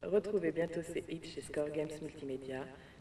Retrouvez bientôt ces hits chez Score Games Multimédia.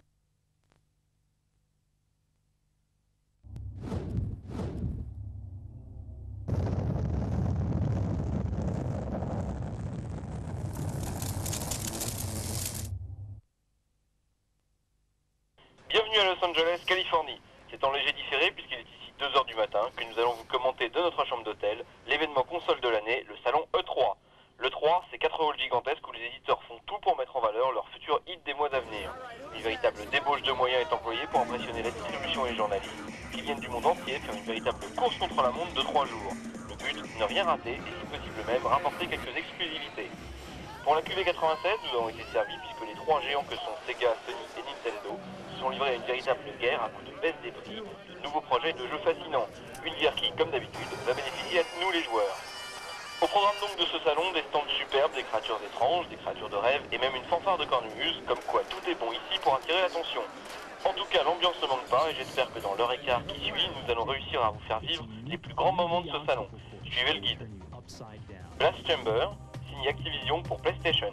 Bienvenue à Los Angeles, Californie. C'est en léger différé puisqu'il est ici 2h du matin que nous allons vous commenter de notre chambre d'hôtel l'événement console de l'année, le salon E3. L'E3, c'est 4 halls gigantesques où les éditeurs font tout pour mettre en valeur leurs futurs hits des mois à venir. Une véritable débauche de moyens est employée pour impressionner la distribution et les journalistes qui viennent du monde entier faire une véritable course contre la montre de 3 jours. Le but, ne rien rater et si possible même rapporter quelques exclusivités. Pour la QV96, nous avons été servis puisque les 3 géants que sont Sega, Sony et Nintendo se sont livrés à une véritable guerre à coups de baisse des prix, de nouveaux projets et de jeux fascinants. Une guerre qui, comme d'habitude, va bénéficier à nous les joueurs. Au programme donc de ce salon, des stands superbes, des créatures étranges, des créatures de rêve et même une fanfare de cornemuse, comme quoi tout est bon ici pour attirer l'attention. En tout cas, l'ambiance ne manque pas et j'espère que dans l'heure et quart qui suit, nous allons réussir à vous faire vivre les plus grands moments de ce salon. Suivez le guide. Blast Chamber, signé Activision pour PlayStation.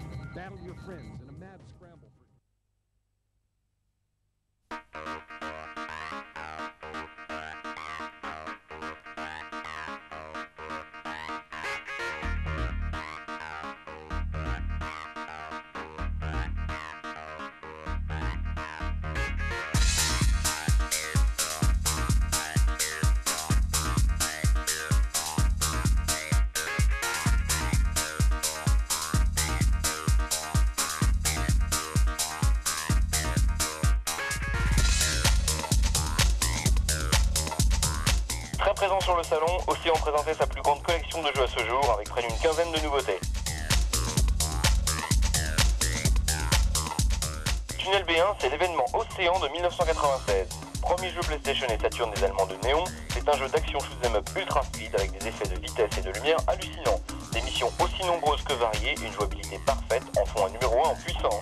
Très présent sur le salon, Océan présentait sa plus grande collection de jeux à ce jour avec près d'une quinzaine de nouveautés. Tunnel B1, c'est l'événement Océan de 1996. Premier jeu PlayStation et Saturn des Allemands de Néon, c'est un jeu d'action shoot'em up ultra speed avec des effets de vitesse et de lumière hallucinants. Des missions aussi nombreuses que variées et une jouabilité parfaite en font un numéro 1 en puissance.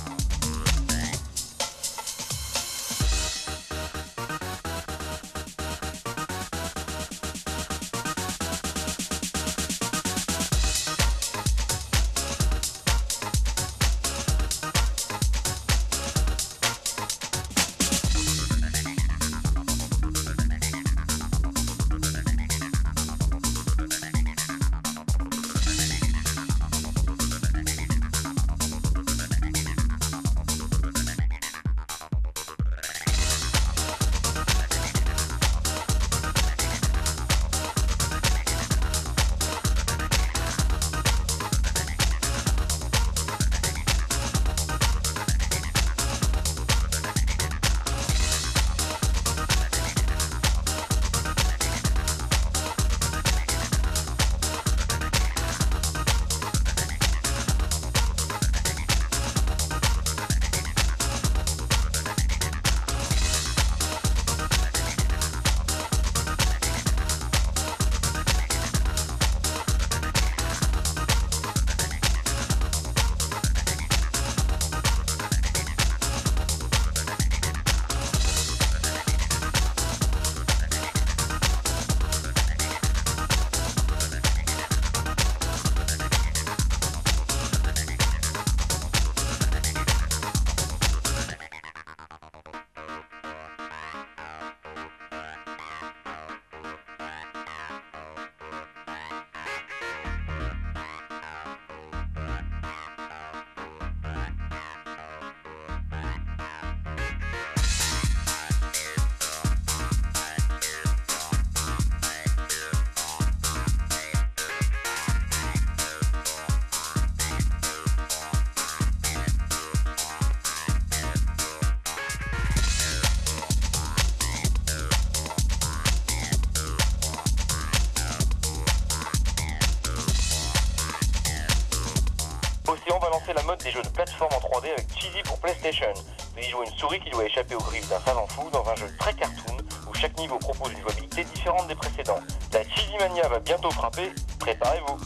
Océan va lancer la mode des jeux de plateforme en 3D avec Cheesy pour PlayStation. Vous y jouez une souris qui doit échapper aux griffes d'un savant fou dans un jeu très cartoon où chaque niveau propose une jouabilité différente des précédents. La Cheesy Mania va bientôt frapper, préparez-vous.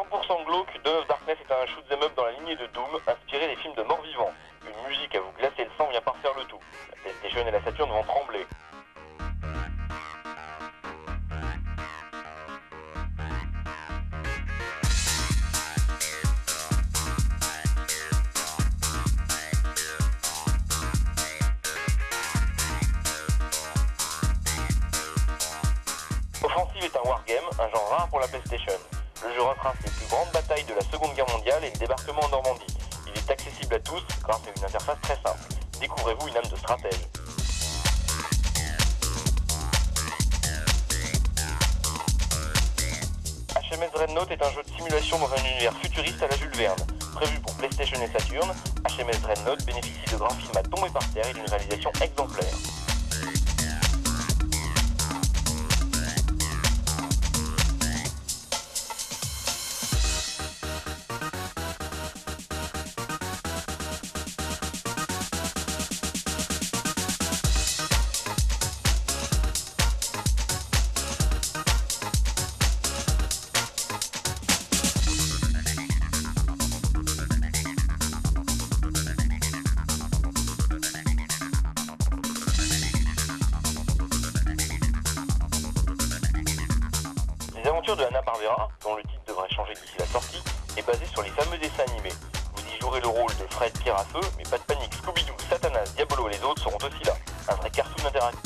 100% glauque, Dawn of Darkness est un shoot 'em up dans la lignée de Doom, inspiré des films de morts-vivants. Une musique à vous glacer le sang vient par faire le tout. La PlayStation et la Saturn vont trembler. Offensive est un wargame, un genre rare pour la PlayStation. Le jeu retrace les plus grandes batailles de la Seconde Guerre mondiale et le débarquement en Normandie. Il est accessible à tous grâce à une interface très simple. Découvrez-vous une âme de stratège. HMS Dreadnought est un jeu de simulation dans un univers futuriste à la Jules Verne. Prévu pour PlayStation et Saturn, HMS Dreadnought bénéficie de graphismes à tomber par terre et d'une réalisation exemplaire. L'aventure de Hanna-Barbera, dont le titre devrait changer d'ici la sortie, est basée sur les fameux dessins animés. Vous y jouerez le rôle de Fred Pierre à Feu, mais pas de panique, Scooby-Doo, Satanas, Diabolo et les autres seront aussi là. Un vrai cartoon interactif.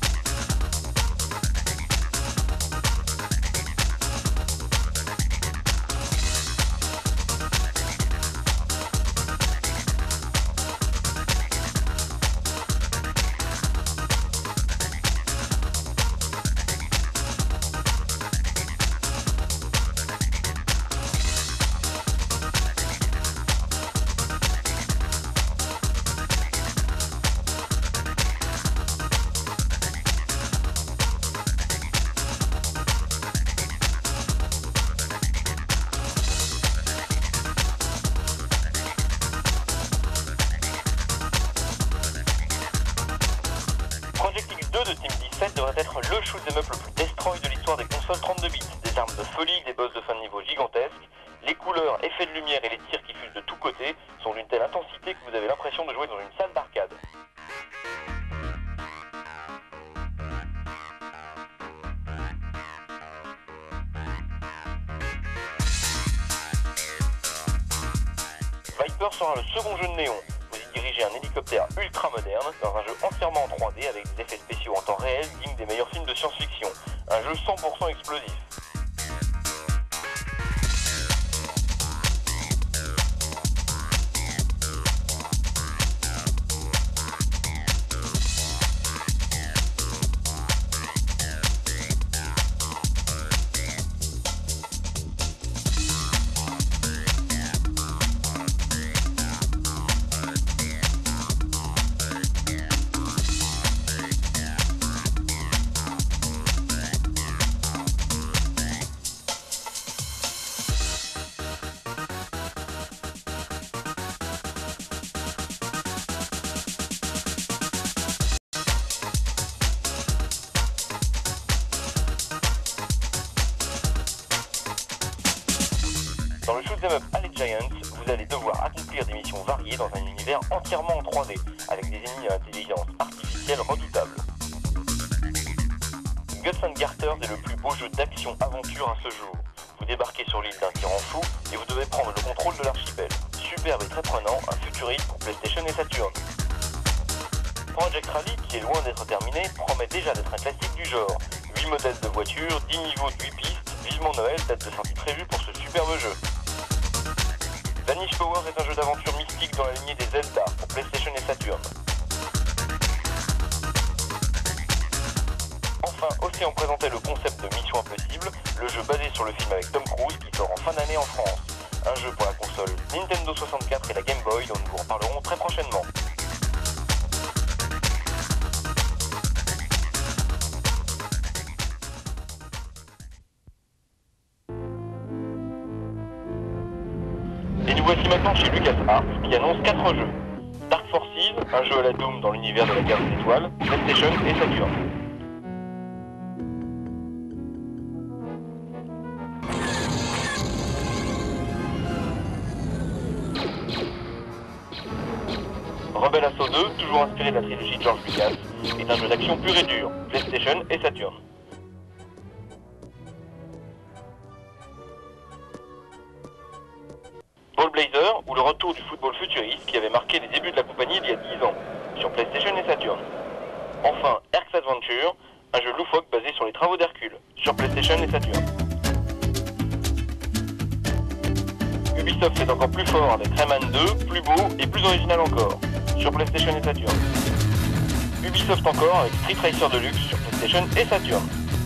Project X2 de Team 17 devrait être le shoot 'em up le plus destroy de l'histoire des consoles 32 bits. Des armes de folie, des boss de fin de niveau gigantesques, les couleurs, effets de lumière et les tirs qui fusent de tous côtés sont d'une telle intensité que vous avez l'impression de jouer dans une salle d'arcade. Viper sera le second jeu de Néon. Vous y dirigez un hélicoptère ultra moderne dans un jeu entièrement en 3D avec des effets spéciaux en temps réel dignes des meilleurs films de science-fiction. Un jeu 100% explosif. Dans le shoot 'em up Alley Giants, vous allez devoir accomplir des missions variées dans un univers entièrement en 3D, avec des ennemis à intelligence artificielle redoutables. Guts and Garters est le plus beau jeu d'action-aventure à ce jour. Vous débarquez sur l'île d'un tyran fou et vous devez prendre le contrôle de l'archipel. Superbe et très prenant, un futuriste pour PlayStation et Saturn. Project Rally, qui est loin d'être terminé, promet déjà d'être un classique du genre. 8 modèles de voitures, 10 niveaux de 8 pistes, vivement Noël, date de sortie prévue pour ce superbe jeu. Vanish Power est un jeu d'aventure mystique dans la lignée des Zelda pour PlayStation et Saturn. Enfin, Océan présentait le concept de Mission Impossible, le jeu basé sur le film avec Tom Cruise qui sort en fin d'année en France. Un jeu pour la console Nintendo 64 et la Game Boy dont nous vous reparlerons très prochainement. Et nous voici maintenant chez LucasArts qui annonce 4 jeux. Dark Forces, un jeu à la Doom dans l'univers de la Guerre des Étoiles, PlayStation et Saturn. Rebel Assault 2, toujours inspiré de la trilogie de George Lucas, est un jeu d'action pur et dur, PlayStation et Saturn. Ball Blazer, ou le retour du football futuriste qui avait marqué les débuts de la compagnie il y a 10 ans, sur PlayStation et Saturn. Enfin, Erk's Adventure, un jeu loufoque basé sur les travaux d'Hercule, sur PlayStation et Saturn. Ubisoft est encore plus fort avec Rayman 2, plus beau et plus original encore, sur PlayStation et Saturn. Ubisoft encore avec Street Racer Deluxe sur PlayStation et Saturn.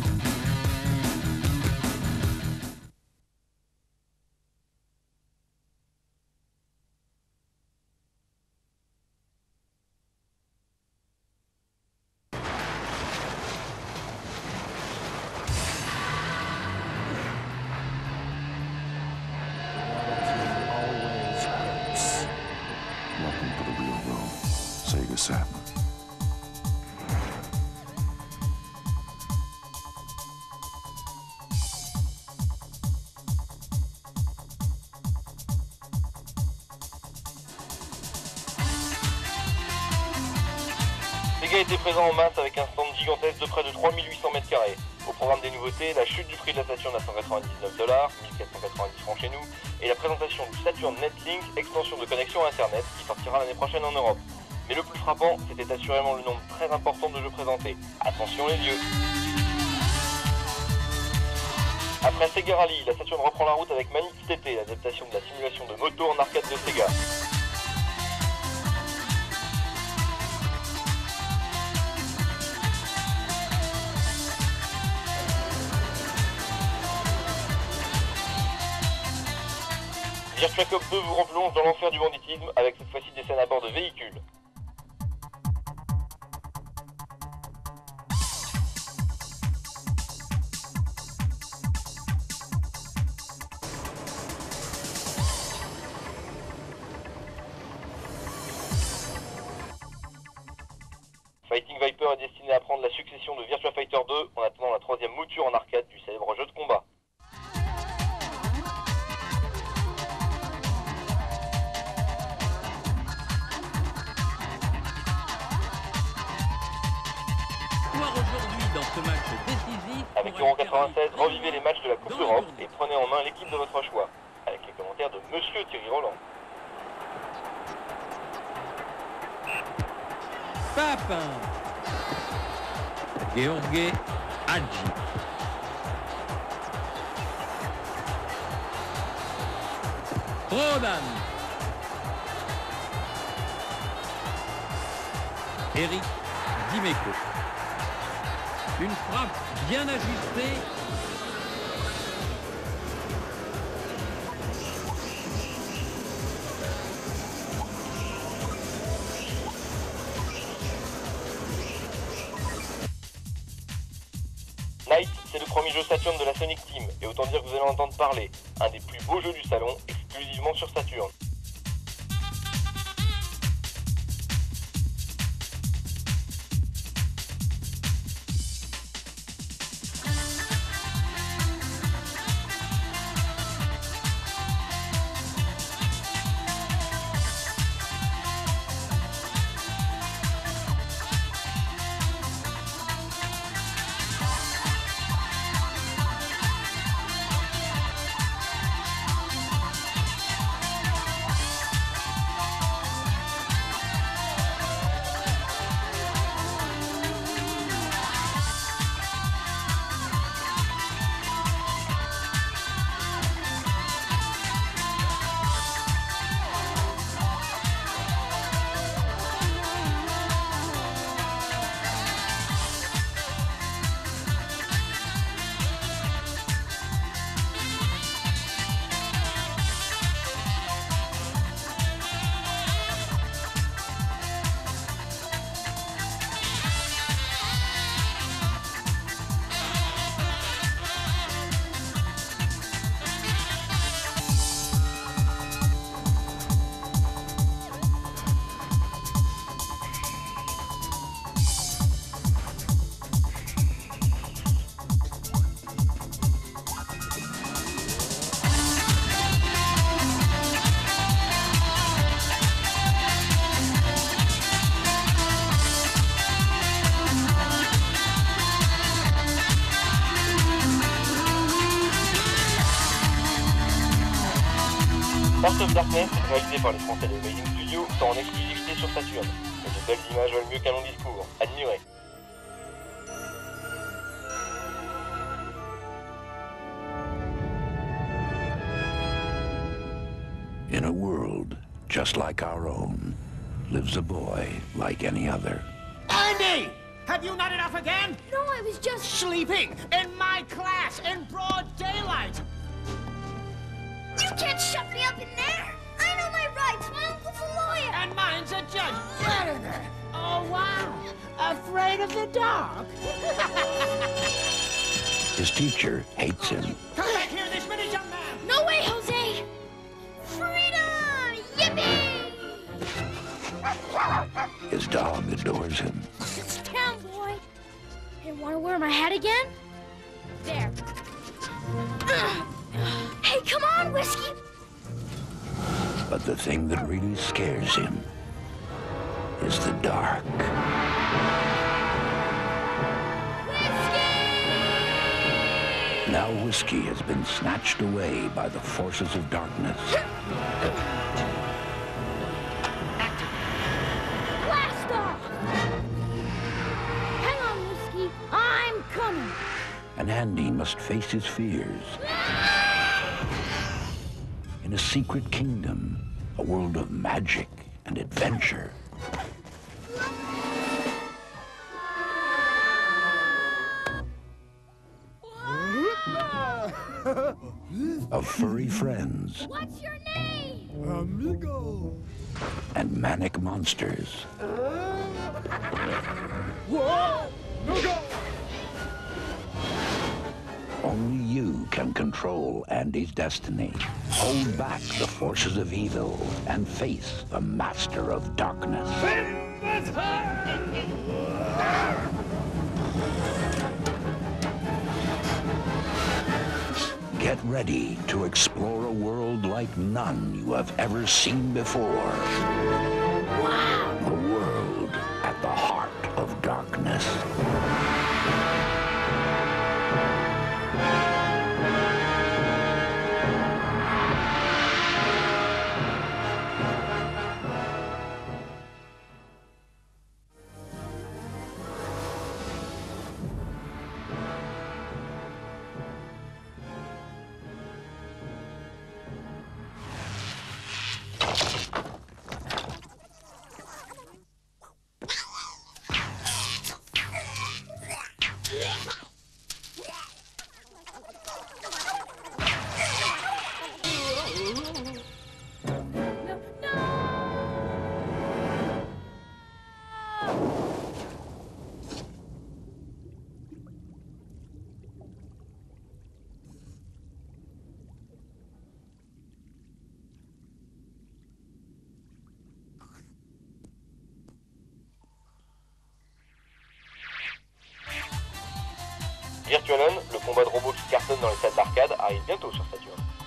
Welcome to the real world, Sega Saturn. Sega était présent en masse avec un stand gigantesque de près de 3800 m². Au programme des nouveautés, la chute du prix de la Saturn à $199, 1490 francs chez nous, et la présentation du Saturn Netlink, extension de connexion à Internet, qui sortira l'année prochaine en Europe. Mais le plus frappant, c'était assurément le nombre très important de jeux présentés. Attention les yeux. Après Sega Rally, la Saturn reprend la route avec Manix TT, l'adaptation de la simulation de moto en arcade de Sega. Virtua Cop 2 vous replonge dans l'enfer du banditisme avec cette fois-ci des scènes à bord de véhicules. Fighting Viper est destiné à prendre la succession de Virtua Fighter 2 en attendant la troisième mouture en arcade du célèbre jeu de combat. Aujourd'hui dans ce match décisif. Avec Euro 96, revivez les matchs de la Coupe d'Europe et prenez en main l'équipe de votre choix. Avec les commentaires de Monsieur Thierry Roland. Papin. George Hadji. Rodan. Eric Dimeco. Une frappe bien ajustée. Night, c'est le premier jeu Saturn de la Sonic Team, et autant dire que vous allez en entendre parler. Un des plus beaux jeux du salon, exclusivement sur Saturn. Heart of Darkness, réalisé par les Français de Amazing Studios, sort en exclusivité sur Saturn. Mais de belles images valent mieux qu'un long discours. Admirez. In a world just like our own, lives a boy like any other. Andy! Have you not enough again? No, I was just... Sleeping in my class in broad daylight. You can't shut me up in there! I know my rights! My uncle's a lawyer! And mine's a judge. Get in there. Oh, wow. Afraid of the dark? His teacher hates him. Come back here this minute, young man. No way, Jose! Freedom! Yippee! His dog adores him. It's town, boy. Hey, wanna wear my hat again? There. Hey, come on, Whiskey! But the thing that really scares him is the dark. Whiskey! Now Whiskey has been snatched away by the forces of darkness. Blast off! Hang on, Whiskey. I'm coming. And Andy must face his fears. In a secret kingdom, a world of magic and adventure. Of furry friends. What's your name? Amigo. And manic monsters. Whoa! No go! Only you can control Andy's destiny. Hold back the forces of evil and face the master of darkness. Get ready to explore a world like none you have ever seen before. Wow! A world at the heart of darkness. Virtualan, le combat de robots qui cartonne dans les salles d'arcade, arrive bientôt sur Saturn.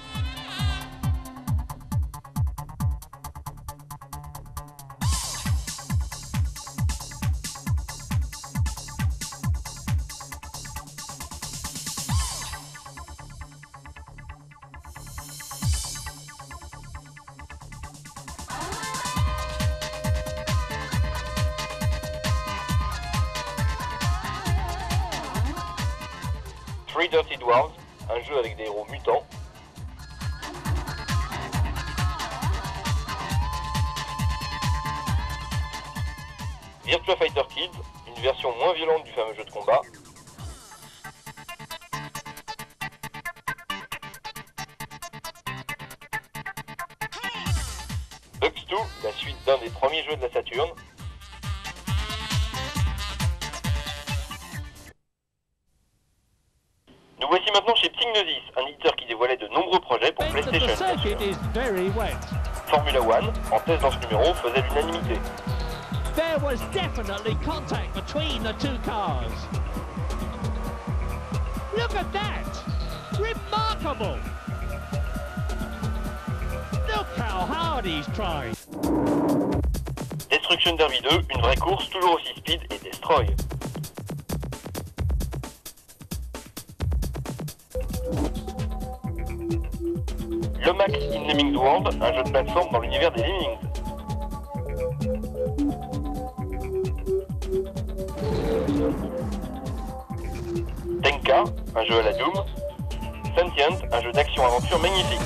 Three Dirty Dwarves, un jeu avec des héros mutants. Virtua Fighter Kids, une version moins violente du fameux jeu de combat. Bugs 2, la suite d'un des premiers jeux de la Saturn. Nous voici maintenant chez Psygnosis, un éditeur qui dévoilait de nombreux projets pour PlayStation. Formula One, en test dans ce numéro, faisait l'unanimité. There was definitely contact between the two cars. Look at that! Remarkable! Look how hard he's tried. Destruction Derby 2, une vraie course toujours aussi speed et destroy. Le Max in Lemmings World, un jeu de plateforme dans l'univers des Lemmings. Tenka, un jeu à la Doom. Sentient, un jeu d'action-aventure magnifique.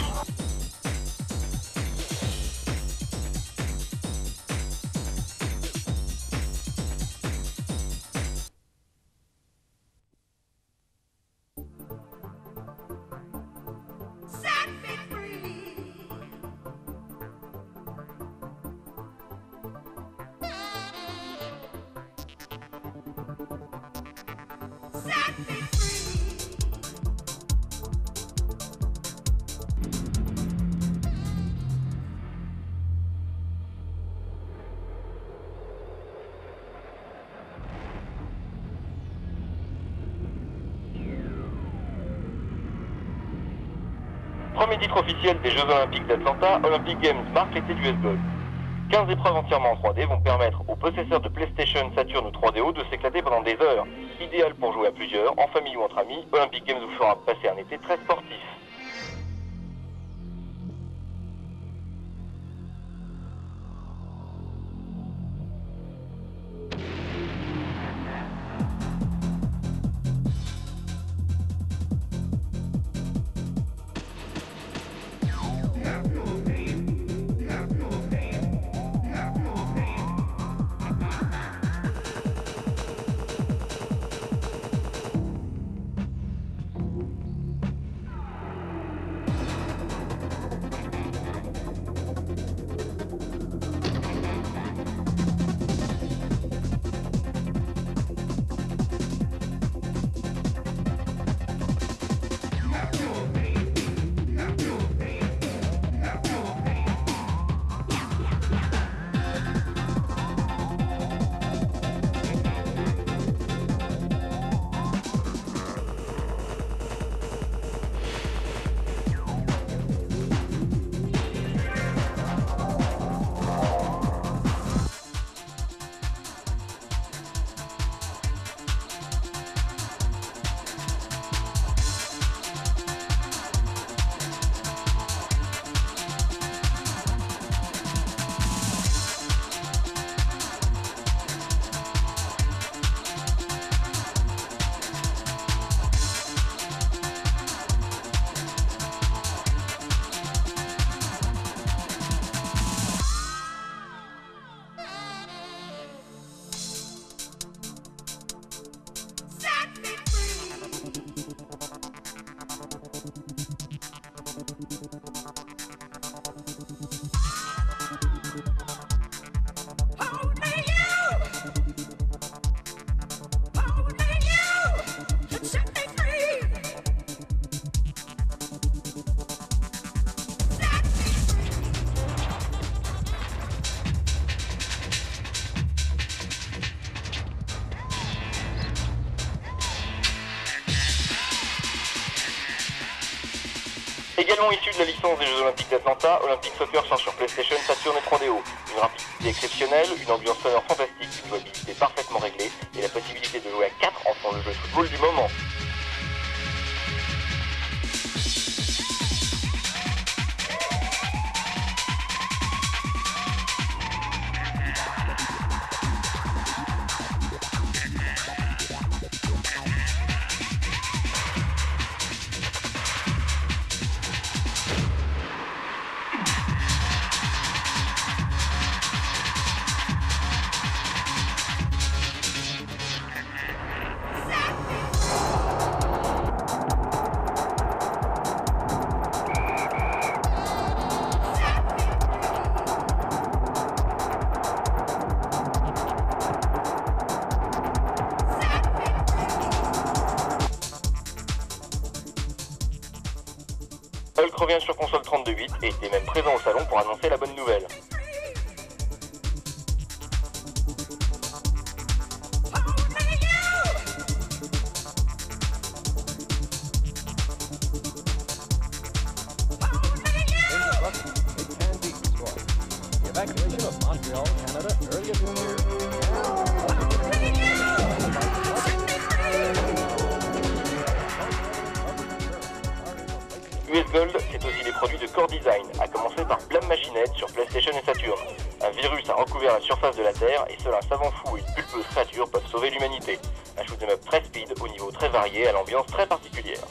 Premier titre officiel des Jeux Olympiques d'Atlanta, Olympic Games marque l'été du baseball. 15 épreuves entièrement en 3D vont permettre aux possesseurs de PlayStation, Saturn ou 3DO de s'éclater pendant des heures. Idéal pour jouer à plusieurs, en famille ou entre amis, Olympic Games vous fera passer un été très sportif. Également issu de la licence des Jeux Olympiques d'Atlanta, Olympic Soccer sort sur PlayStation, Saturn et 3DO. Une rapidité exceptionnelle, une ambiance sonore fantastique, une jouabilité parfaitement réglée et la possibilité de jouer à 4 en font le jeu de football du moment. Hulk revient sur console 32-bit et était même présent au salon pour annoncer la bonne nouvelle. Gold, c'est aussi des produits de Core Design, à commencer par Blam Machinette sur PlayStation et Saturn. Un virus a recouvert la surface de la Terre et seul un savant fou et une pulpeuse créature peuvent sauver l'humanité. Un shoot'em up très speed, au niveau très varié, à l'ambiance très particulière.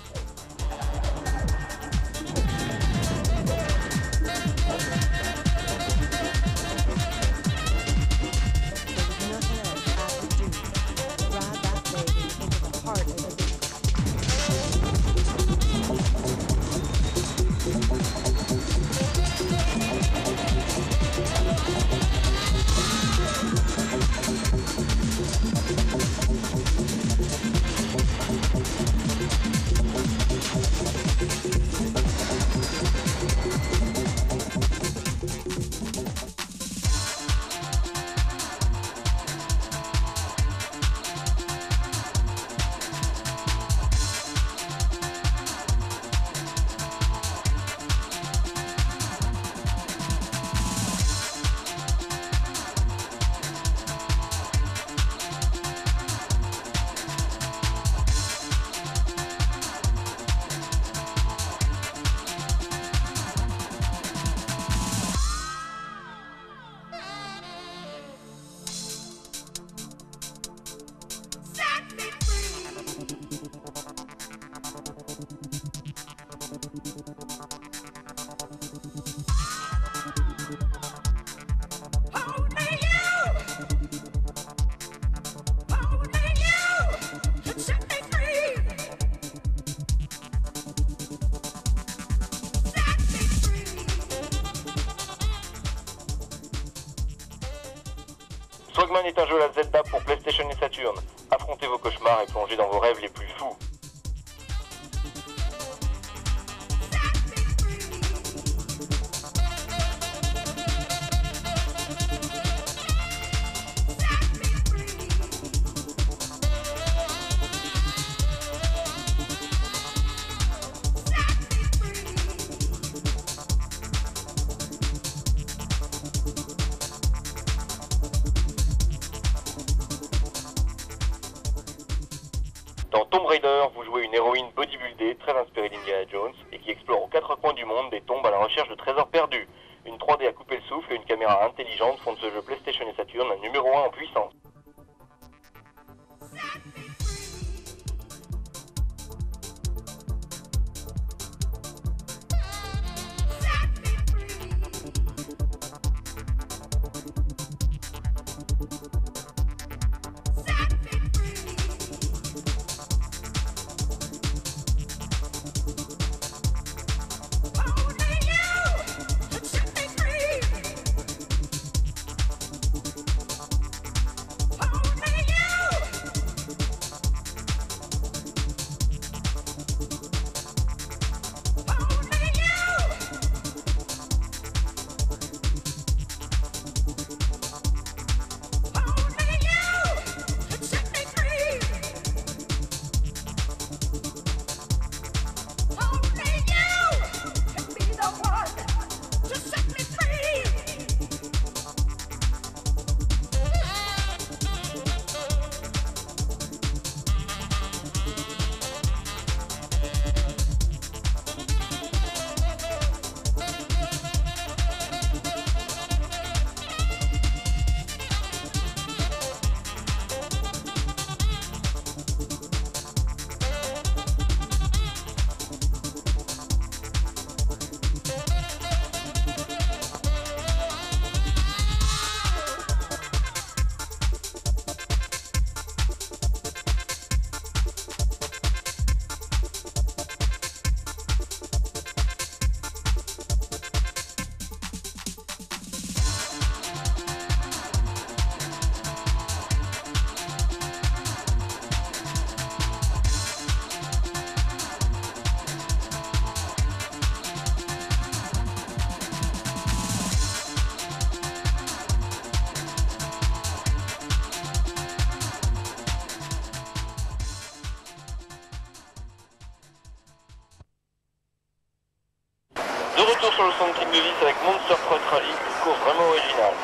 Swagman est un jeu à la Zelda pour PlayStation et Saturn. Affrontez vos cauchemars et plongez dans vos rêves les plus fous. Dans Tomb Raider, vous jouez une héroïne bodybuildée très inspirée d'Indiana Jones et qui explore aux quatre coins du monde des tombes à la recherche de trésors perdus. Une 3D à couper le souffle et une caméra intelligente font de ce jeu PlayStation et Saturn un numéro 1 en puissance. De retour sur le centre de Vis avec Monster Truck Rally, une course vraiment originale.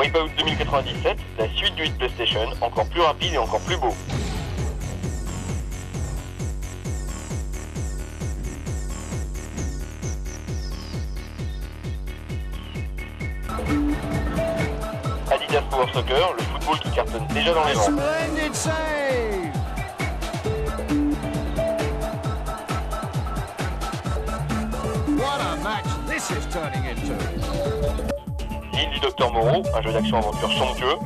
Wipeout 2097, la suite du hit PlayStation, encore plus rapide et encore plus beau. Adidas Power Soccer, le football qui cartonne déjà dans les vents. Splendid save! What a match this is turning into. L'île du Docteur Moreau, un jeu d'action-aventure somptueux.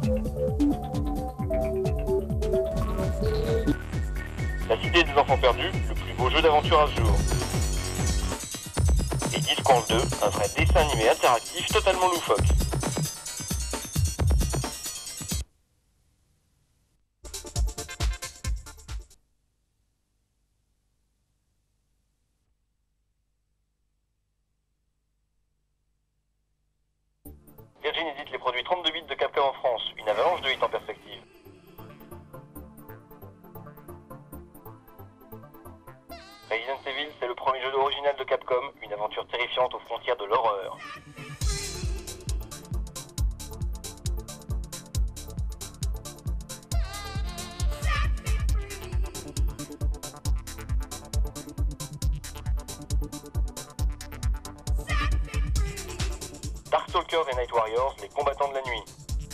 La Cité des Enfants Perdus, le plus beau jeu d'aventure à ce jour. Et Discworld 2, un vrai dessin animé interactif totalement loufoque. Virgin édite les produits 32 bits de Capcom en France, une avalanche de hits en perspective. Resident Evil, c'est le premier jeu original de Capcom, une aventure terrifiante aux frontières de l'horreur. Darkstalkers et Night Warriors, les combattants de la nuit.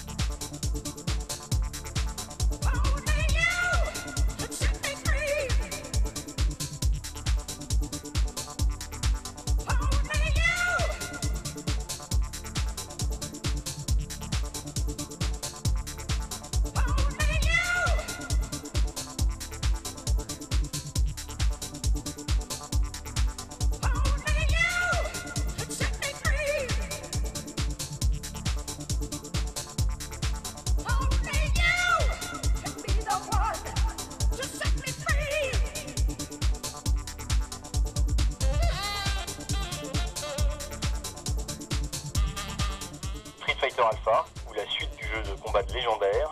Street Fighter Alpha, ou la suite du jeu de combat légendaire.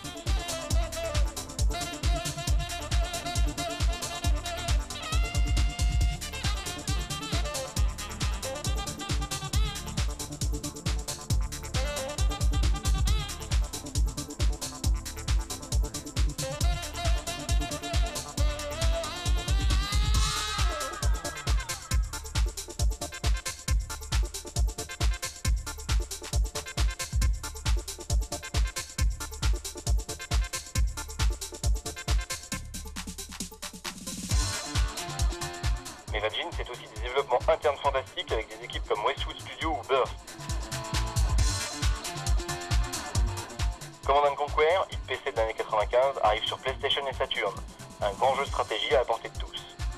Mais Virgin, c'est aussi des développements internes fantastiques avec des équipes comme Westwood Studio ou Burst. Command & Conquer, hit PC de l'année 95, arrive sur PlayStation et Saturn. Un grand jeu de stratégie à la portée de tous.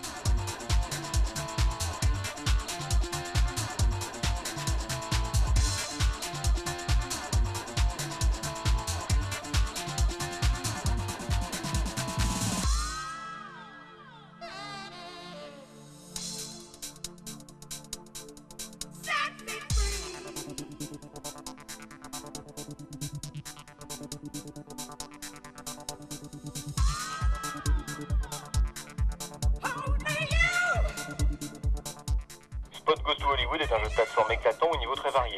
Spot Goes to Hollywood est un jeu de plateforme éclatant au niveau très varié.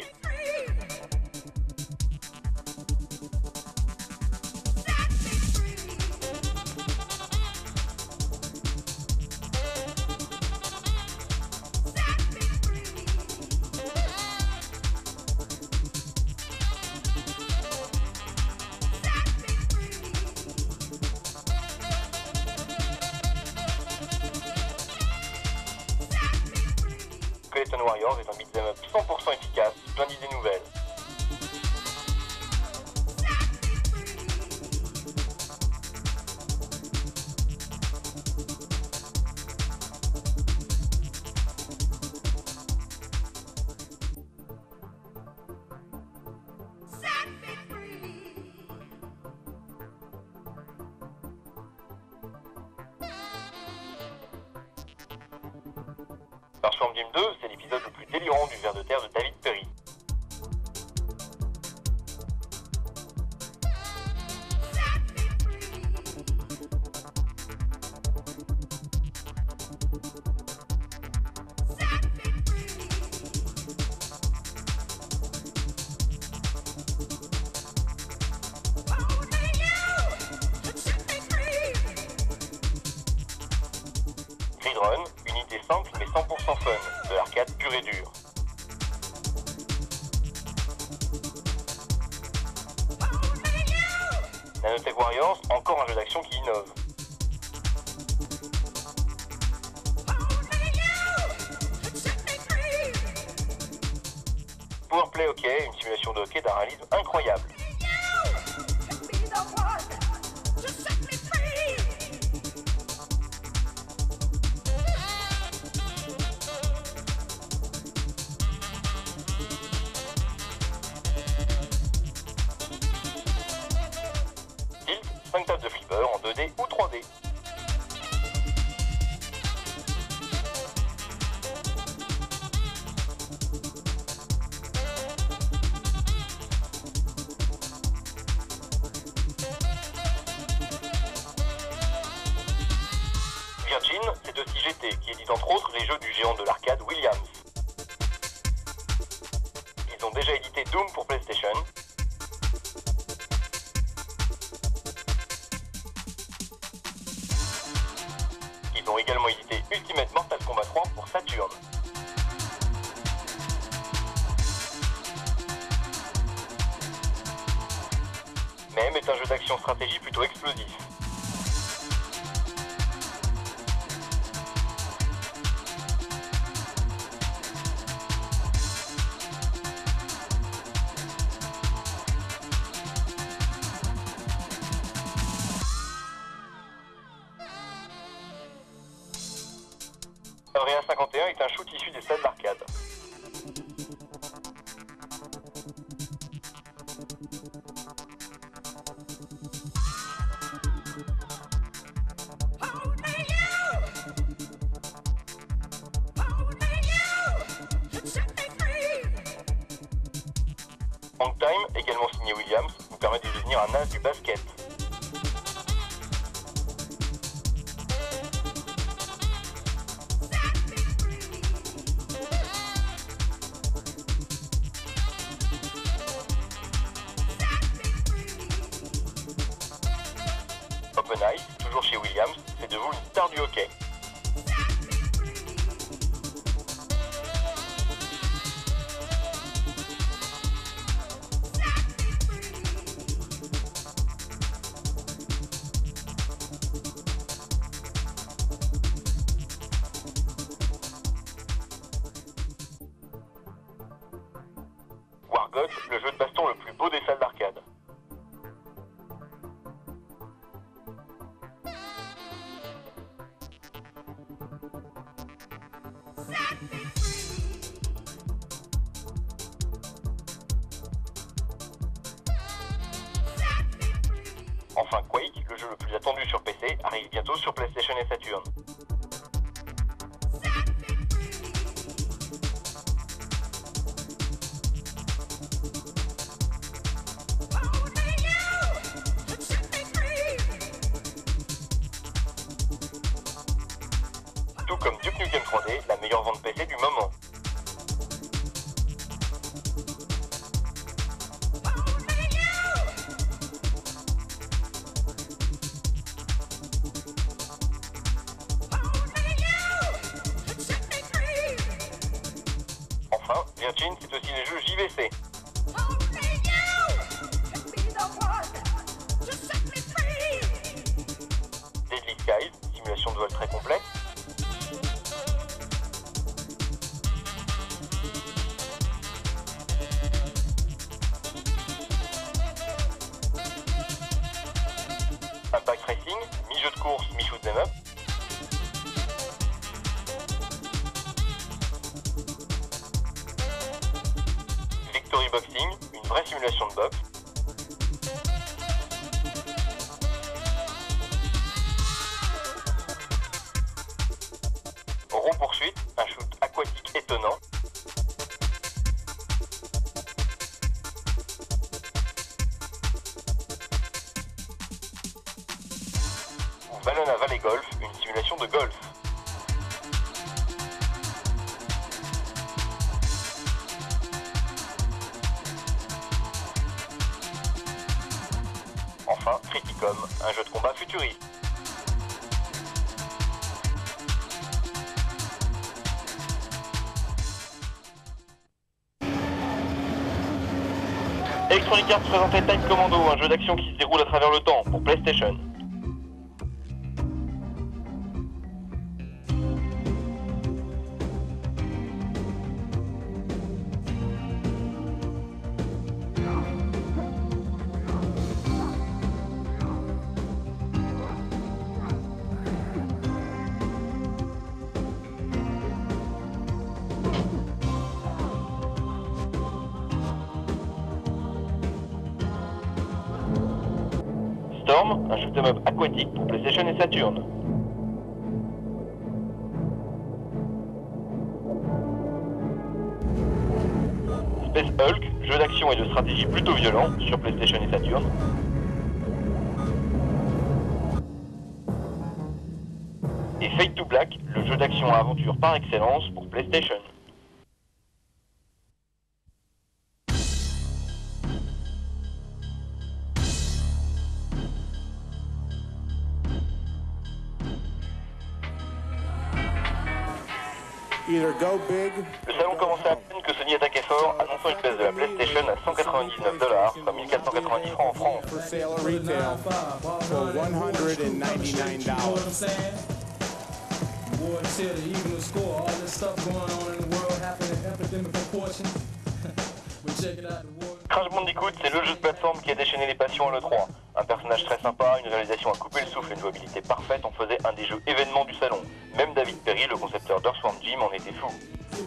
Skeleton Warriors est un beat'em up 100% efficace, plein d'idées nouvelles. Earthworm Jim 2, c'est l'épisode le plus délirant du ver de terre de David Perry. Speedrun, une idée simple mais 100% fun, de l'arcade pur et dur. Nanotech Warriors, encore un jeu d'action qui innove. Powerplay Hockey, une simulation de hockey d'un réalisme incroyable. Tilt, 5 tables de flipper en 2D ou 3D. Virgin, c'est aussi GT, qui édite entre autres les jeux du géant de l'arcade Williams. Ils ont déjà édité Doom pour PlayStation. Ils ont également édité Ultimate Mortal Kombat 3 pour Saturn. Même est un jeu d'action-stratégie plutôt explosif. Area 51 est un shoot issu des salles d'arcade. Hang Time, également signé Williams, vous permet de devenir un as du basket. Open Ice, toujours chez Williams, c'est de vous une star du hockey. Wargoth, le jeu de baston le plus beau des salles d'arcade. Enfin Quake, le jeu le plus attendu sur PC, arrive bientôt sur PlayStation et Saturn. Tout comme Duke Nukem 3D, la meilleure vente PC du moment. Enfin, Virgin, c'est aussi les jeux JVC. Deadly Skies, simulation de vol très complète. Impact Racing, mi-jeu de course, mi-shoot 'em up. Victory Boxing, une vraie simulation de boxe. Raw Poursuite, un shoot aquatique étonnant. Valona Valley Golf, une simulation de golf. Enfin, Criticom, un jeu de combat futuriste. Electronic Arts présentait Time Commando, un jeu d'action qui se déroule à travers le temps pour PlayStation. Storm, un shoot'em up aquatique pour PlayStation et Saturn. Space Hulk, jeu d'action et de stratégie plutôt violent sur PlayStation et Saturn. Et Fade to Black, le jeu d'action à aventure par excellence pour PlayStation. Either go big. Le salon commençait à peine que Sony attaquait fort, annonçant une baisse de la PlayStation à $199, soit 1490 francs en France. For sale or retail for $199. Crash Bandicoot, c'est le jeu de plateforme qui a déchaîné les passions à l'E3. Un personnage très sympa, une réalisation à couper le souffle et une jouabilité parfaite en faisait un des jeux événements du salon. Même David Perry, le concepteur d'Earthworm Jim, en était fou.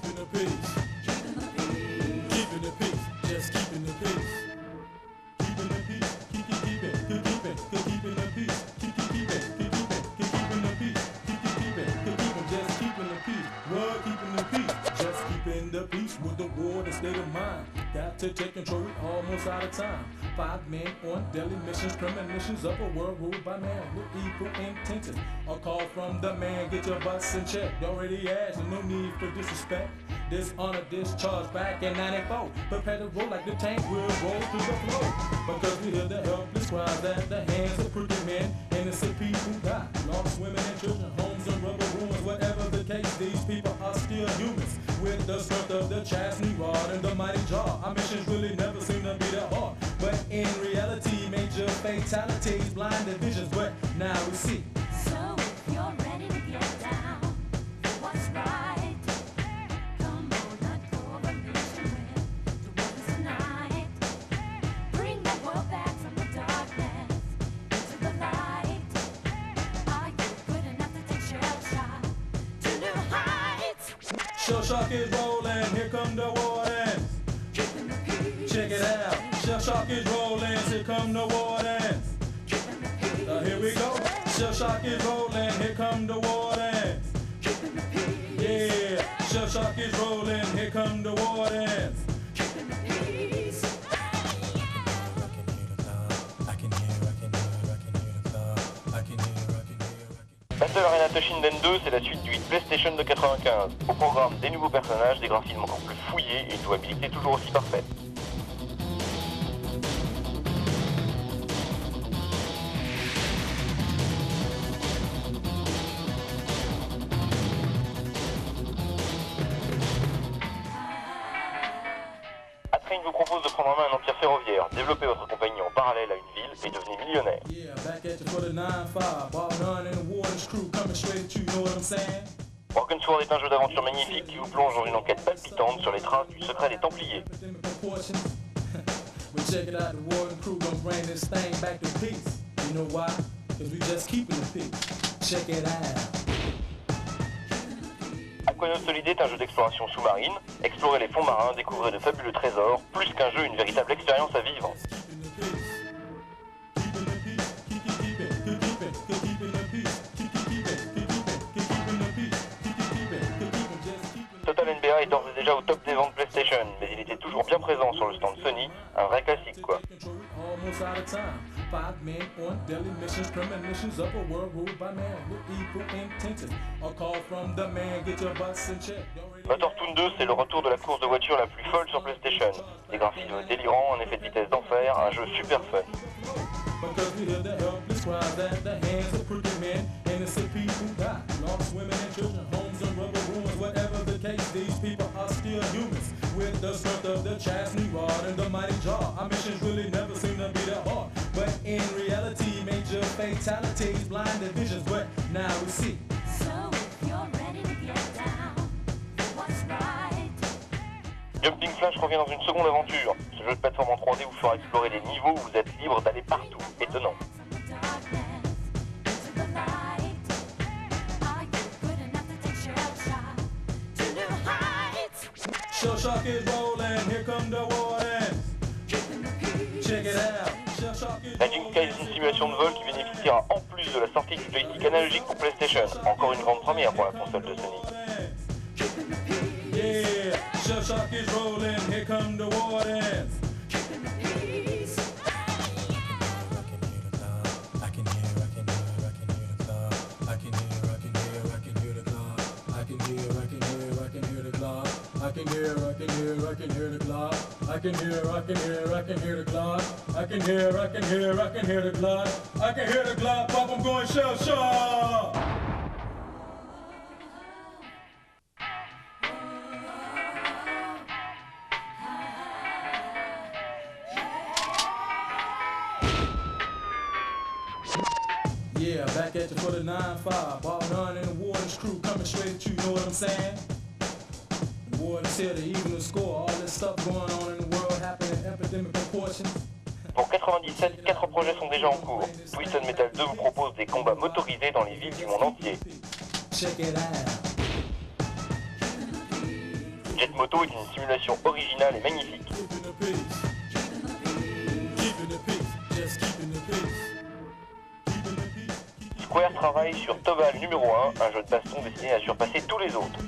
Got to take control, almost out of time. 5 men on daily missions, premonitions of a world ruled by man with evil intentions. A call from the man, get your butts in check. You already asked, no need for disrespect. Dishonor, discharge back in 94. Prepare to roll like the tank will roll through the floor. Because we hear the helpless cries at the hands of crooked men. Innocent people die, lost women and children, homes and rubber ruins. Whatever the case, these people are still humans. With the strength of the chastity rod and the mighty jaw. Our missions really never seem to be that hard. But in reality, major fatalities, blinded visions. But now we see. So if you're ready to get down, what's right? Come on, let go of a mission with the world tonight. Bring the world back from the darkness into the light. Are you good enough to take shell shock to new heights? Shell shock is rolling, here come the wardens. Check it out, shell shock is rolling, here come the wardens. Here we go, shell shock is rolling, here come the wardens. Yeah, shell shock is rolling, here come the wardens. Battle Arena Toshinden 2, c'est la suite du hit PlayStation de 95. Au programme, des nouveaux personnages, des graphismes encore plus fouillés et une jouabilité toujours aussi parfaite. Attrain vous propose de prendre en main un empire ferroviaire, développer votre compagnie en parallèle à une ville et devenir millionnaire. Broken Sword est un jeu d'aventure magnifique qui vous plonge dans une enquête palpitante sur les traces du secret des Templiers. Aquanaut Solid est un jeu d'exploration sous-marine. Explorez les fonds marins, découvrez de fabuleux trésors, plus qu'un jeu, une véritable expérience à vivre. Total NBA est d'ores et déjà au top des ventes PlayStation, mais il était toujours bien présent sur le stand Sony, un vrai classique quoi. Motortoon 2, c'est le retour de la course de voiture la plus folle sur PlayStation. Des graphismes délirants, un effet de vitesse d'enfer, un jeu super fun. Because we hear the helpless cries at the hands of crooked men. Innocent people die, lost women and children, homes and rubber ruins. Whatever the case, these people are still humans. With the strength of the chastity rod and the mighty jaw, our mission's fatalities, blinded visions, but now we see. So if you're ready to get down for what's right, Jumping Flash revient dans une seconde aventure. Ce jeu de plateforme en 3D vous fera explorer des niveaux où vous êtes libre d'aller partout. Étonnant. from the darkness into the light, are you good enough to take shell shock to new heights? Shell shock is rolling, here come the wardens. Keeping the peace. Check it out. Shell shock is Raging Sky est une simulation de vol qui bénéficiera en plus de la sortie du joystick analogique pour PlayStation. Encore une grande première pour la console de Sony. Keeping the peace. Yeah, shell shock is rolling, here come the wardens. Keeping the peace. I can hear the clock. I can hear the clock. I can hear the clock. I can hear the clock. Pop, I'm going shell shock. Yeah, back at you for the 9-5. Ball none in the Warden's crew coming straight at you, know what I'm saying? The Warden's here to even the score. All this stuff going on in the world happening in epidemic proportions. Pour 97, 4 projets sont déjà en cours. Twisted Metal 2 vous propose des combats motorisés dans les villes du monde entier. Check it out. Jet Moto est une simulation originale et magnifique. Keeping the peace. Keeping the peace. Just keeping the peace. Keeping the peace. Square travaille sur Tobal numéro 1, un jeu de baston destiné à surpasser tous les autres.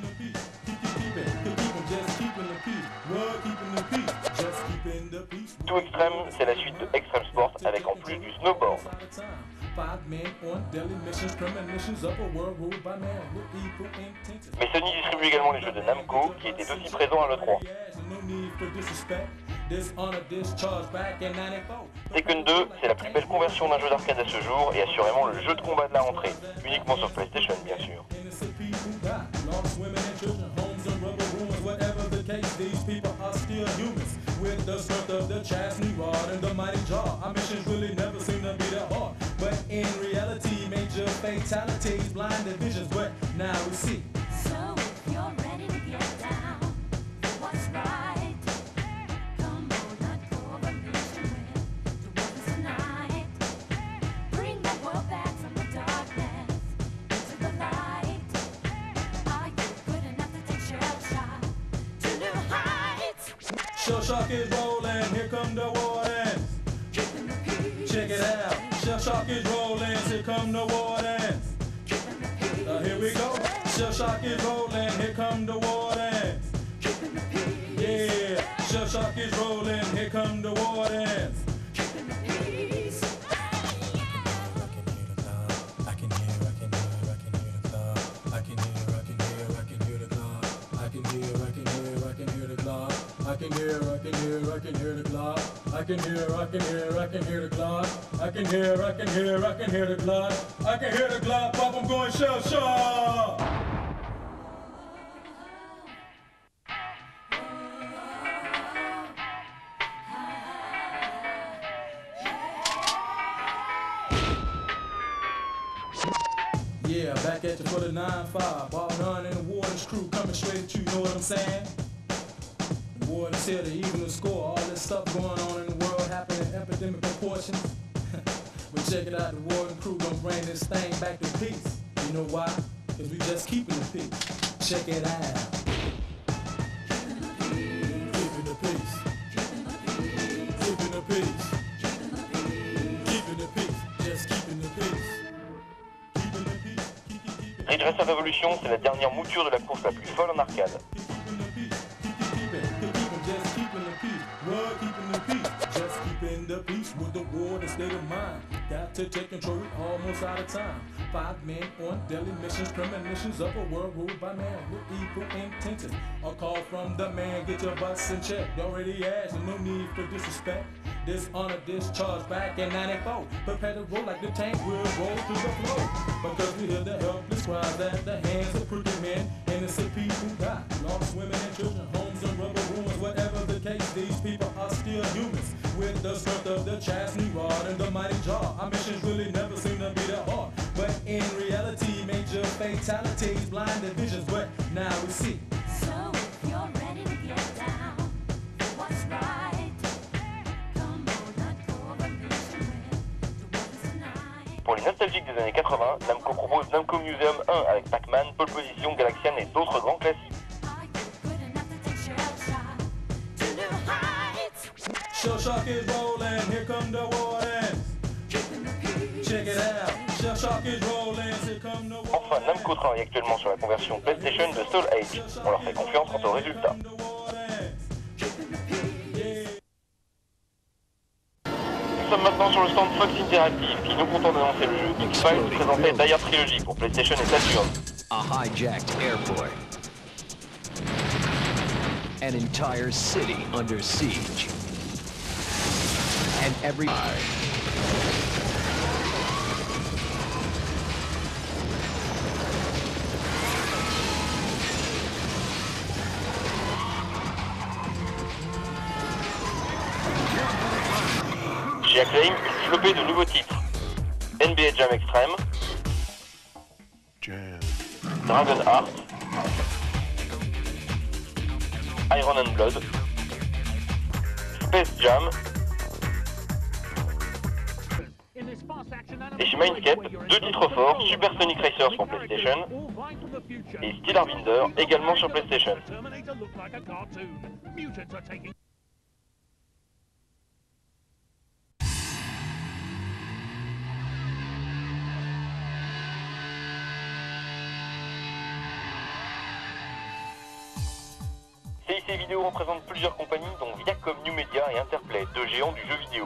Tout Extreme, c'est la suite de Extreme Sport avec en plus du snowboard. Mais Sony distribue également les jeux de Namco qui étaient aussi présents à l'E3. Tekken 2, c'est la plus belle conversion d'un jeu d'arcade à ce jour et assurément le jeu de combat de la rentrée, uniquement sur PlayStation bien sûr. These people are still humans with the strength of the chastity rod and the mighty jaw. Our missions really never seem to be that hard, but in reality, major fatalities, blinded visions. But now we see. So if you're ready to get down for what's right, come on, not coalition with the wonders of night. Bring the world back from the darkness into the light. Are you good enough to take shell shock to new heights? Shell shock is rolling, here come the wardens. Keeping the peace. Check it out. Shell shock is rolling, here come the wardens. Keeping the peace. Here we go. Shell shock is rolling, here come the wardens. Keeping the peace. Yeah, shell shock is rolling, here come the wardens. Keeping the peace. I can hear the clock. I can hear the clock. I can hear the clock. I can hear the clock. Pop, I'm going shell shock. Yeah, back at you for the 9-5. Ball none in the Warden's crew coming straight at you, know what I'm saying? The Warden's here to even the score. All this stuff going on in the world happening in epidemic proportions. But check it out, the Warden crew gonna bring this thing back to peace. You know why? Cause we just keeping the peace. Check it out. Keeping the peace. Keeping the peace. Keeping the peace. Just keeping the peace. Ridge Racer Revolution, c'est la dernière mouture de la course la plus folle en arcade. Keeping the peace with the war, the state of mind. Got to take control, almost out of time. 5 men on deadly missions, premonitions of a world ruled by man with evil intentions. A call from the man, get your butts in check. Already asked, no need for disrespect. Dishonor, discharge back in 94. Prepare to roll like the tank will roll through the floor. Because we hear the helpless cries at the hands of crooked men. Innocent people die, lost women and children, homes and rubble ruins. Whatever the case, these people are still humans. With the strength of the chastity rod and the mighty jaw. Our missions really never seem to be that hard. In reality, major fatalities, blinded visions, but now we see. So if you're ready to get down for what's right, come on, let go of a mission with the ones tonight. Pour les nostalgiques des années 80, Namco propose Namco Museum 1 avec Pac-Man, Pole Position, Galaxian et d'autres grands classiques. Are you good enough to take shell shot to new heights? Shell shock is rolling, here come the wardens. Keeping the peace. Check it out, shell shock is rolling, here come the wardens. Enfin, Namco travaille actuellement sur la conversion PlayStation de Soul Age. On leur fait confiance quant au résultat. Nous sommes maintenant sur le stand Fox Interactive qui nous content d'annoncer le jeu X-Files présenté Die Hard Trilogy pour PlayStation et Saturn. A hijacked airport. An entire city under siege. And every... Chez Acclaim, une flopée de nouveaux titres. NBA Jam Extreme, Dragonheart, Iron and Blood, Space Jam, et chez Mindscape, deux titres forts, Super Sonic Racers pour PlayStation et Steel Harbinger également sur PlayStation. CIC Vidéo représente plusieurs compagnies dont Viacom New Media et Interplay, deux géants du jeu vidéo.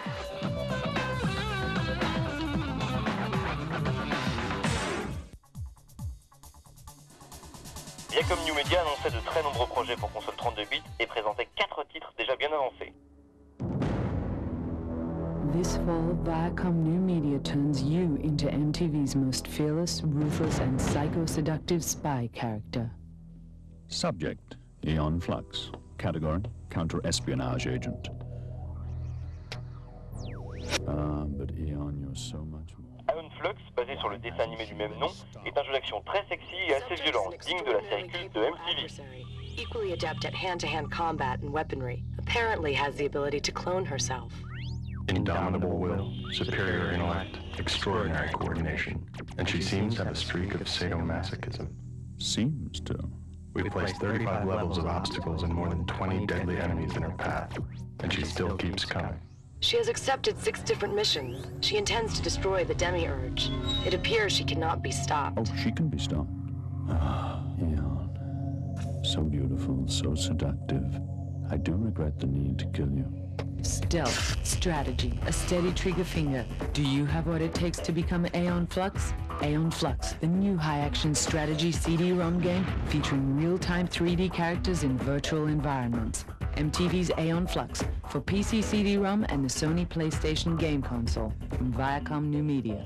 Viacom New Media annonçait de très nombreux projets pour console 32 bits et présentait 4 titres déjà bien avancés. This fall, Viacom New Media turns you into MTV's most fearless, ruthless, and psycho-seductive spy character. Subject, Aeon Flux. Category, counter-espionage agent. But Aeon, you're so much more. Aeon Flux, basé sur le dessin animé du même nom, est un jeu d'action très sexy et assez violent, digne de la série culte de MTV. Equally adept at hand-to-hand combat and weaponry, apparently has the ability to clone herself. Indomitable will, superior intellect, extraordinary coordination, and she seems to have a streak of sadomasochism. Seems to. We've placed 35 levels of obstacles and more than 20 deadly enemies in her path, and she still keeps coming. She has accepted 6 different missions. She intends to destroy the Demiurge. It appears she cannot be stopped. Oh, she can be stopped. Ah, Aeon. So beautiful, so seductive. I do regret the need to kill you. Stealth, strategy, a steady trigger finger. Do you have what it takes to become Aeon Flux? Aeon Flux, the new high-action strategy CD-ROM game featuring real-time 3D characters in virtual environments. MTV's Aeon Flux for PC CD-ROM and the Sony PlayStation game console from Viacom New Media.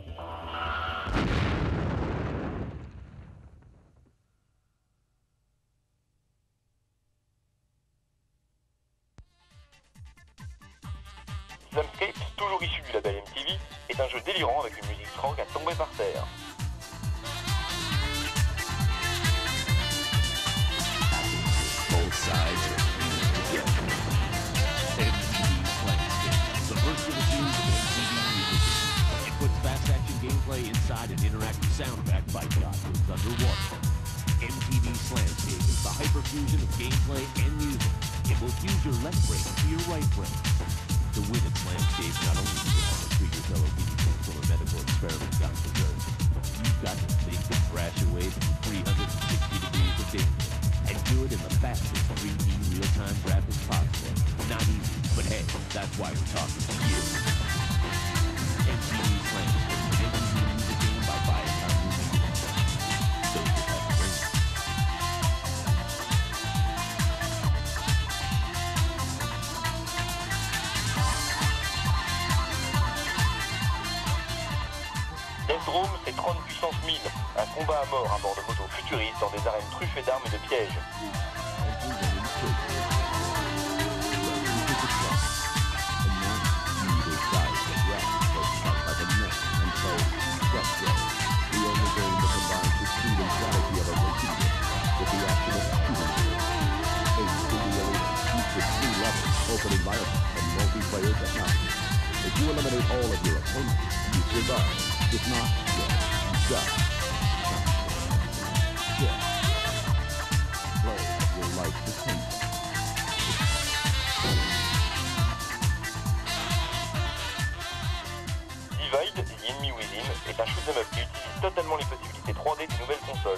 Slumscape, toujours issu du label MTV, est un jeu délirant avec une musique rock à tomber par terre. Both sides together. MTV Slumscape, the first of the series of MTV music. It puts fast-action gameplay inside an interactive soundtrack by God Moves Underwater. MTV Slumscape is the hyperfusion of gameplay and music. It will fuse your left brain to your right brain. To win at Slumscape, not only do you have to treat your fellow beings or medical experiment Dr. Jones, you've got to think and crash away from 360 degrees of danger, and do it in the fastest 3D real-time graphics possible. Not easy, but hey, that's why we're talking to you. MTV Slumscape, an MTV music game by Viacom New Media. So you have to bring it. Deathdrome, c'est 30 puissance 1000, un combat à mort à bord de motos futuristes dans des arènes truffées d'armes et de pièges. above. If not, well, yeah. Play your life depends. Divide, The Enemy Within, est un shoot'em up qui utilise totalement les possibilités 3D des nouvelles consoles.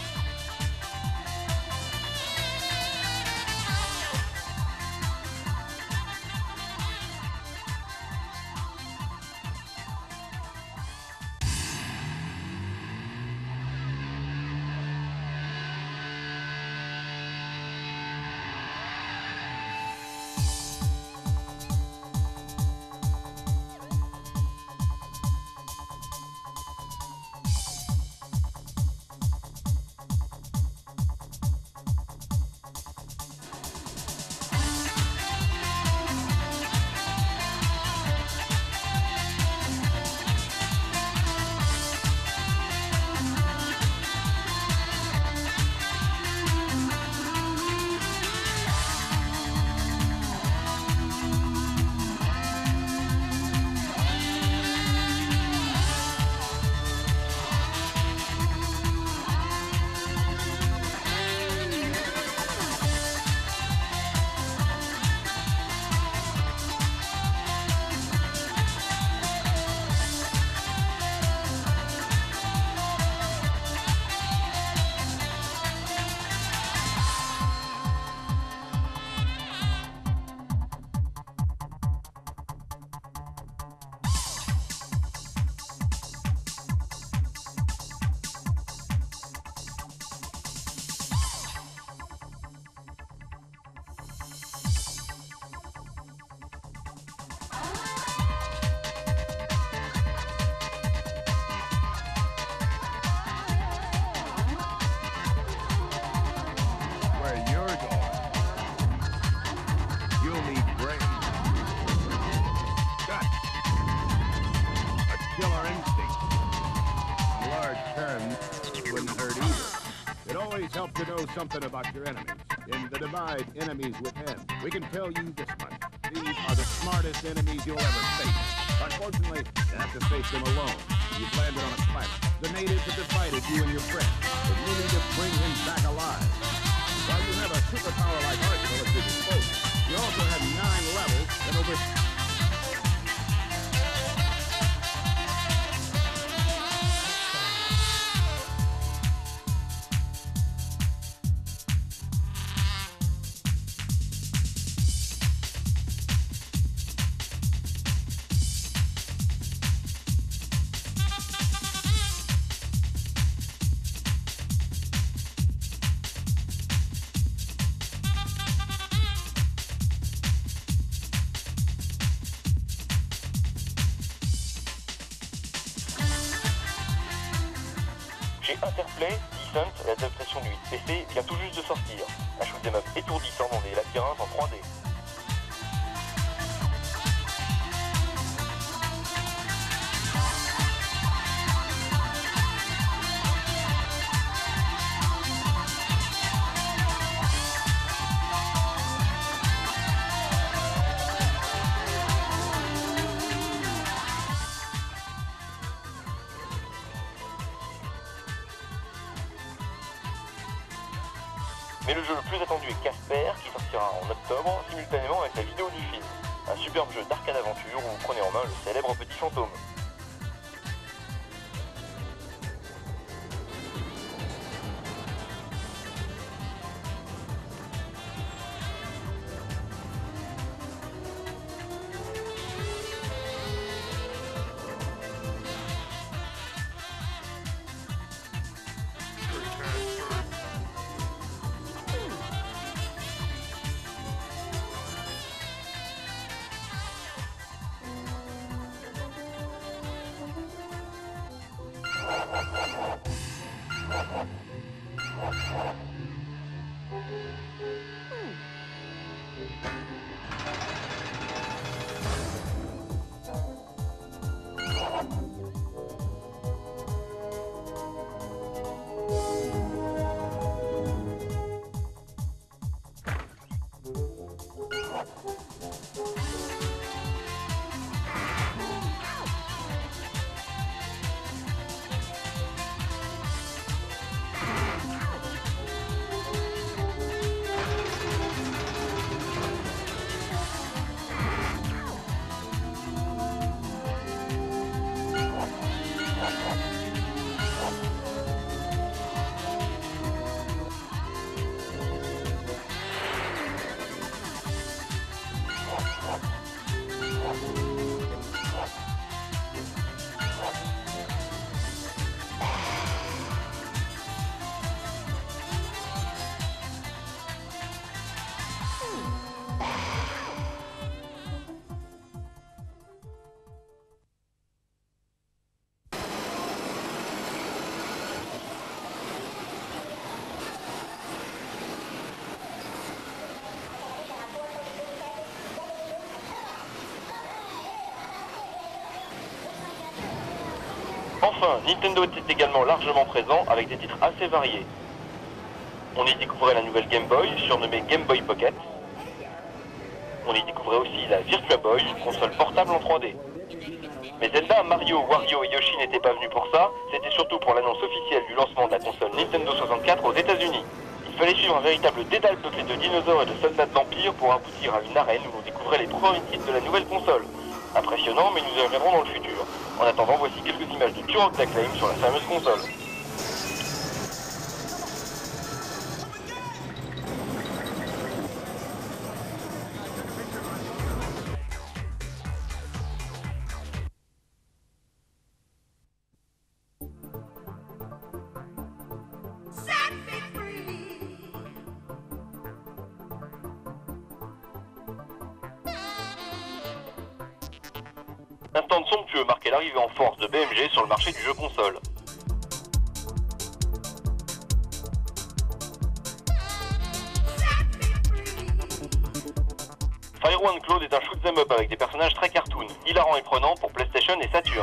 Help to know something about your enemies. In the Divide, Enemies Within, we can tell you this much. These are the smartest enemies you'll ever face. Unfortunately, you have to face them alone. You've landed on a planet. The natives have divided you and your friend. But you need to bring him back alive. While you have a superpower-like arsenal at your disposal, you also have 9 levels and over... Chez Interplay, Descent, l'adaptation du 8PC, vient tout juste de sortir. Un shoot'em up étourdissant dans des labyrinthes en 3D. Mais le jeu le plus attendu est Casper, qui sortira en octobre, simultanément avec la vidéo du film. Un superbe jeu d'arcade aventure où vous prenez en main le célèbre petit fantôme. Enfin, Nintendo était également largement présent avec des titres assez variés. On y découvrait la nouvelle Game Boy, surnommée Game Boy Pocket. On y découvrait aussi la Virtua Boy, une console portable en 3D. Mais Zelda, Mario, Wario et Yoshi n'étaient pas venus pour ça, c'était surtout pour l'annonce officielle du lancement de la console Nintendo 64 aux États-Unis. Il fallait suivre un véritable dédale peuplé de dinosaures et de soldats de l'Empire pour aboutir à une arène où on découvrait les premiers titres de la nouvelle console. Impressionnant, mais nous y reviendrons dans le futur. En attendant, voici quelques images de Turok d'Acclaim sur la fameuse console. Un stand somptueux marquait l'arrivée en force de BMG sur le marché du jeu console. Fire One Cloud est un shoot'em up avec des personnages très cartoon, hilarants et prenants pour PlayStation et Saturn.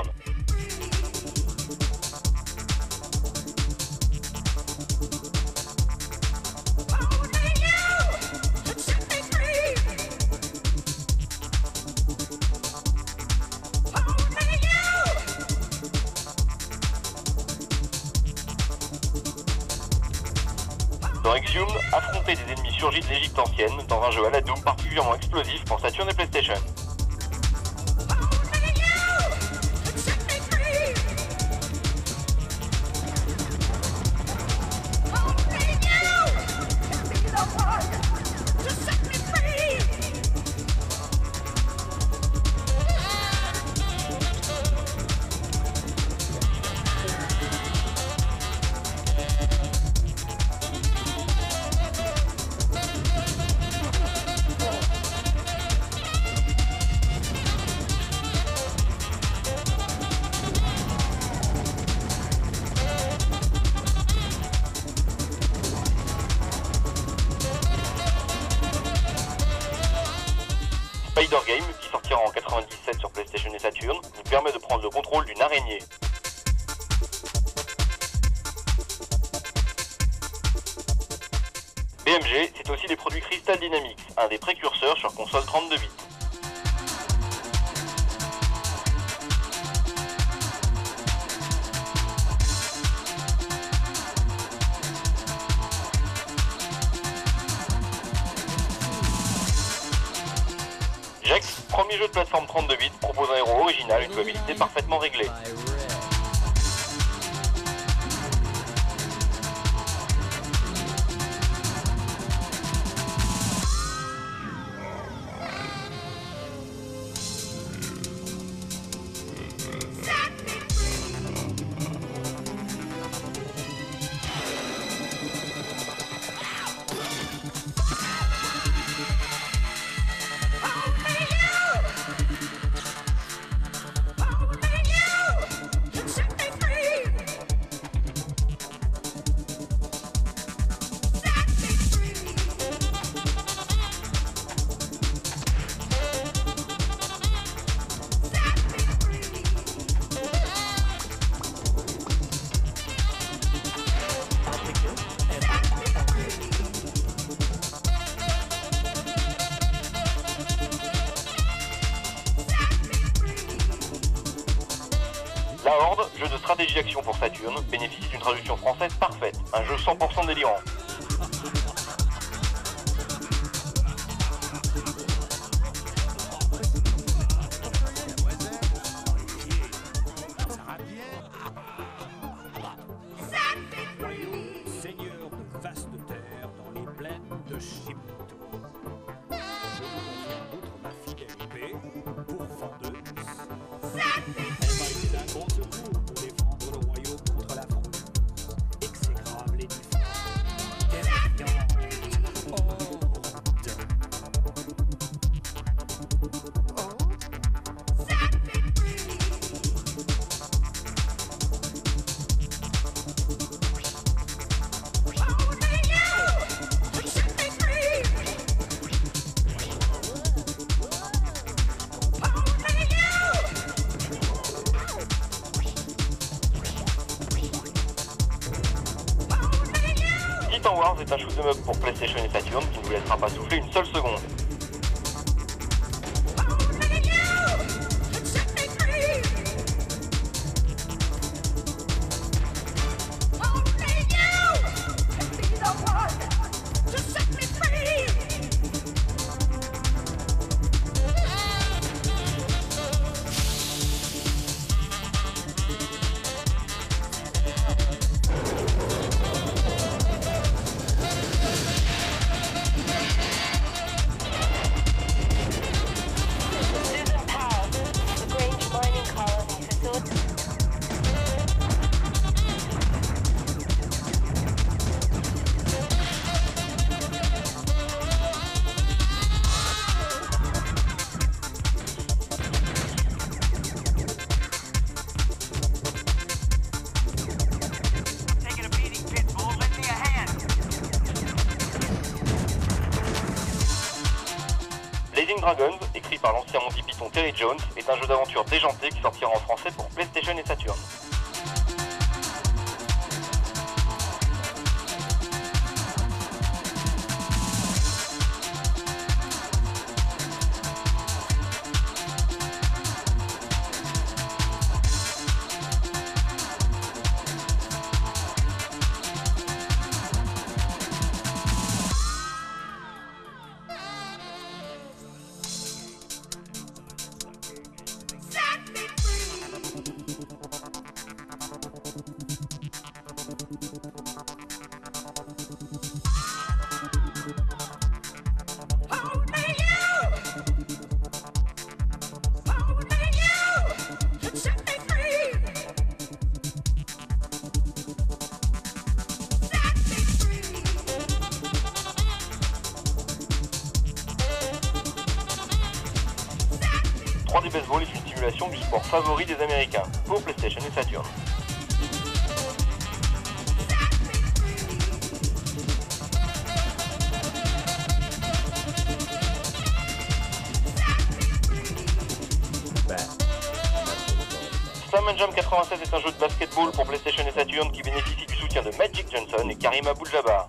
Dans Exhumed, affronter des ennemis surgis de l'Égypte ancienne dans un jeu à la Doom particulièrement explosif pour Saturn et PlayStation. Spider Game, qui sortira en 97 sur PlayStation et Saturn, nous permet de prendre le contrôle d'une araignée. BMG, c'est aussi les produits Crystal Dynamics, un des précurseurs sur console 32 bits. Jax, premier jeu de plateforme 32 bits, propose un héros original, une jouabilité parfaitement réglée. La Horde, jeu de stratégie-action pour Saturn, bénéficie d'une traduction française parfaite, un jeu 100% délirant. Seigneur de vaste terre dans les plaines de Shibto. Je vous confirme outre ma fidèle épée, pourfendeuse. Elle m'a été d'un grand secours pour défendre le royaume contre la fronde. Exécrable et difforme. Titan Wars est un shoot 'em up pour PlayStation et Saturn qui ne vous laissera pas souffler une seule seconde. Blazing Dragons, écrit par l'ancien Monty Python Terry Jones, est un jeu d'aventure déjanté qui sortira en français pour PlayStation et Saturn. D Baseball est une simulation du sport favori des Américains, pour PlayStation et Saturn. Slam & Jam 87 est un jeu de basketball pour PlayStation et Saturn qui bénéficie du soutien de Magic Johnson et Karim Abdul-Jabbar.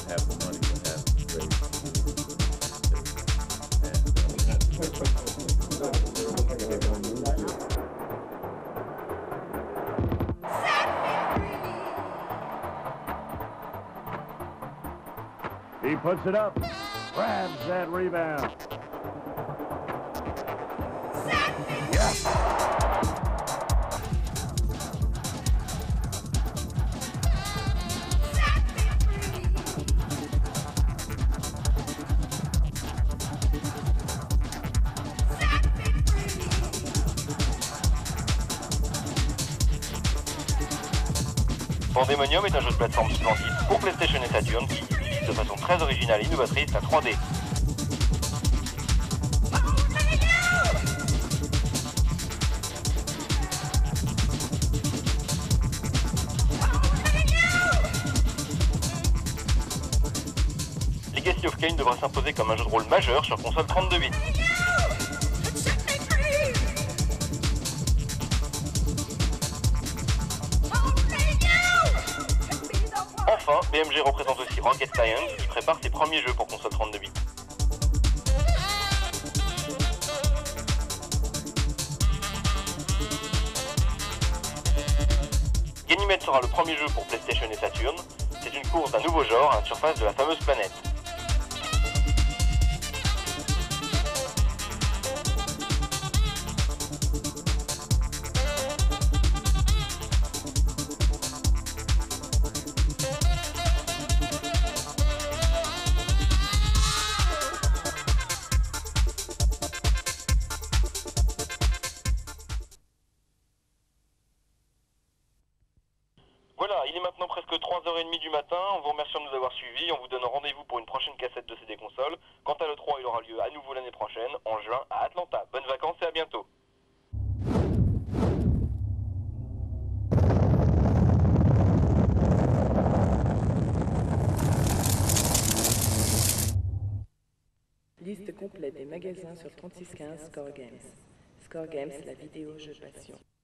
He puts it up, grabs that rebound. Yes. Pandemonium est un jeu de plateforme splendide pour PlayStation et Saturn qui utilise de façon très originale et innovatrice la 3D. Legacy of Kain devrait s'imposer comme un jeu de rôle majeur sur console 32 bits. Enfin, BMG représente aussi Rocket Science qui prépare ses premiers jeux pour console 32 bits. Ganymede sera le premier jeu pour PlayStation et Saturn. C'est une course d'un nouveau genre à la surface de la fameuse planète. Voilà, il est maintenant presque 3h30 du matin, on vous remercie de nous avoir suivis, on vous donne rendez-vous pour une prochaine cassette de CD Console. Quant à l'E3, il aura lieu à nouveau l'année prochaine, en juin, à Atlanta. Bonnes vacances et à bientôt. Liste complète des magasins sur 3615 Score Games. Score Games, la vidéo jeu passion.